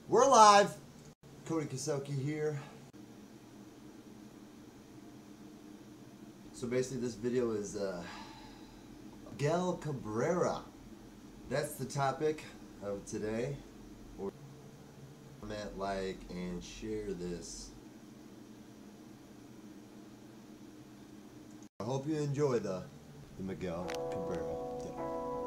We're live. Cody Kosoki here. So basically this video is Miguel Cabrera. That's the topic of today. Comment, like, and share this. I hope you enjoy the Miguel Cabrera demo.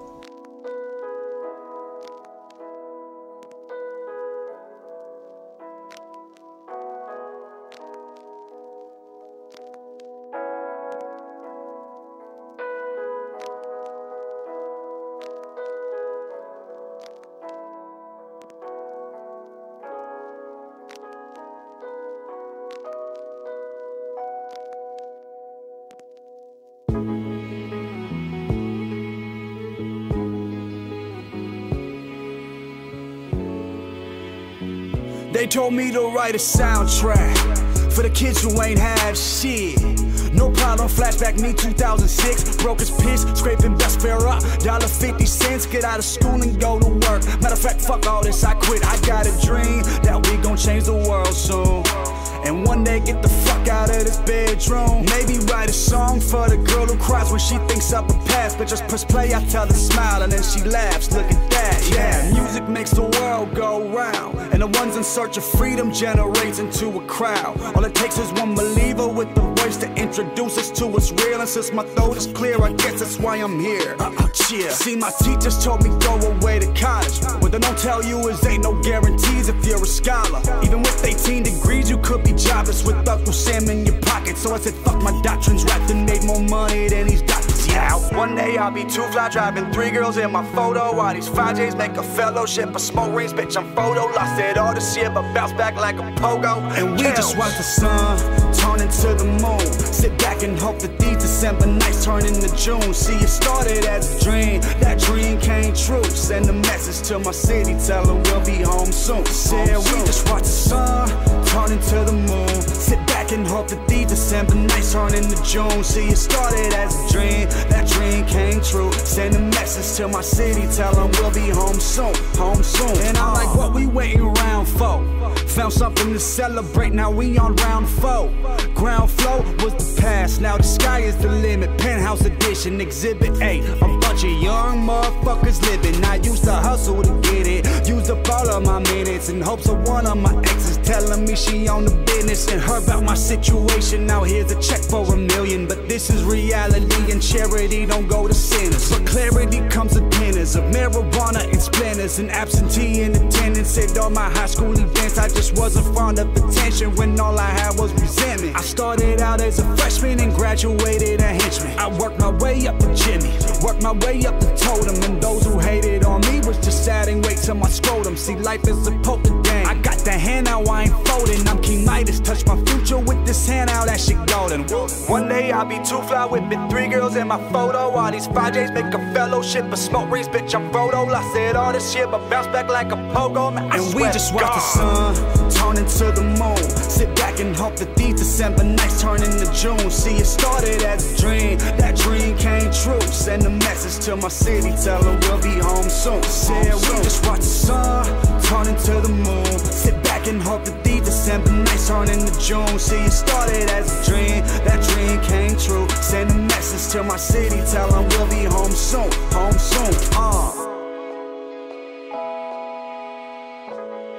They told me to write a soundtrack for the kids who ain't have shit. No problem, flashback me 2006. Broke as piss, scraping best fare up. $1.50, get out of school and go to work. Matter of fact, fuck all this, I quit. I got a dream that we gon' change the world soon. And one day get the fuck out of this bedroom. Maybe write a song for the girl who cries when she thinks of the past. But just press play, I tell her smile and then she laughs. Look at that, yeah. Music makes the world go round, and the ones in search of freedom generates into a crowd. All it takes is one believer with the voice to introduce us to what's real. And since my throat is clear, I guess that's why I'm here. Cheer. See, my teachers told me go away to college. What they don't tell you is ain't no guarantees if you're a scholar. Even with 18 degrees, you could be jobless with Uncle Sam in your pocket. So I said fuck my doctrines, rapped and made more money than these doctors, yeah. One day I'll be too fly, driving 3 girls in my photo. While these 5Js make a fellowship of smoke rings, bitch, I'm photo. Lost it all this year, but bounce back like a pogo. And we just watch the sun turn into the moon. Sit back and hope that these December nights turn into June. See, it started as a dream, that dream came true. Send a message to my city, tell them we'll be home soon. Said we just watch the sun turn into the moon. Sit back and hope that these December nights turn into June. See, it started as a dream, that dream came true. Send a message to my city, tell them we'll be home soon, home soon. And I'm like, what we waiting around for? Found something to celebrate, now we on round 4. Ground floor was the past, now the sky is the limit. Penthouse edition, exhibit 8. A bunch of young motherfuckers living. I used to hustle to get it, used up all of my minutes in hopes of one of my exes telling me she on the business and her about my situation. Now here's a check for $1 million, but this is reality and charity don't go to sinners. But clarity comes with dinners of marijuana and splinters and absentee in attendance at all my high school events. I just wasn't fond of attention when all I had was resentment. I started out as a freshman and graduated a henchman. I worked my way up to Jimmy, worked my way up to Totem, and those who hated on me was just adding weight to my scrotum. See, life is a poker game. I got the hand now, I ain't folding. I'm King Midas, touch my future with this hand out, that shit golden. One day I'll be too fly, whipping 3 girls in my photo. All these 5Js make a fellowship of smoke rings, bitch, I'm Frodo. I said all this shit, but bounce back like a pogo, man. And we just watch the sun turn into the moon. Sit back and hope that these December nights turn into June. See, it started as a dream, that dream came true. Send a message to my city, tell them we'll be home soon. Said we just watch the sun turn into the moon. Sit back and hope that these December nights turn into June. See, it started as a dream, that dream came true. Send a message to my city, tell them we'll be home soon, home soon.